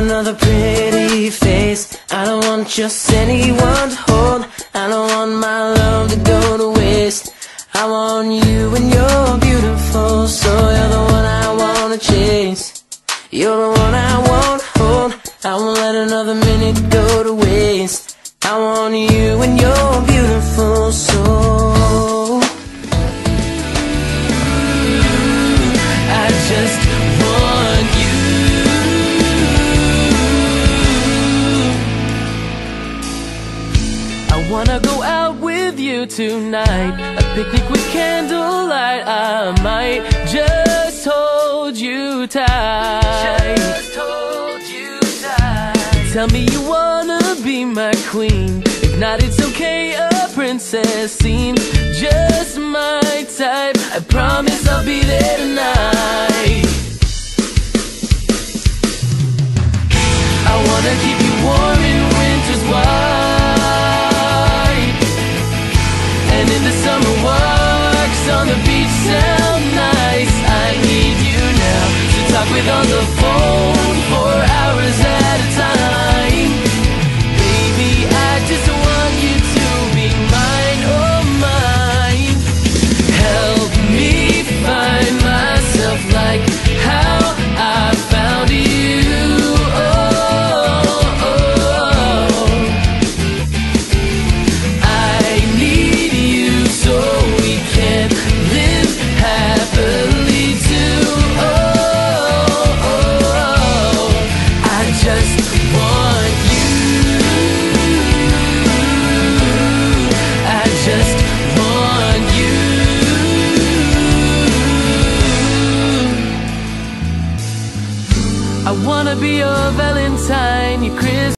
another pretty face. I don't want just anyone to hold. I don't want my love to go to waste. I want you and you're beautiful, so you're the one I wanna chase. You're the one I won't hold. I won't let another minute go to waste. I want you and you're beautiful, so I just want you. I wanna go out with you tonight, a picnic with candlelight. I might just hold you tight. Just hold you tight. Tell me you wanna be my queen. If not, it's okay, a princess scene. Just my type. I promise I'll be there tonight. I wanna keep you warm in winter's white, and in the summer walks on the beach sound nice. I need you now to talk with on the phone for hours at a time. Baby, I just want you to be mine, oh mine. Help me find myself like how I found you. I wanna be your Valentine, your Christmas.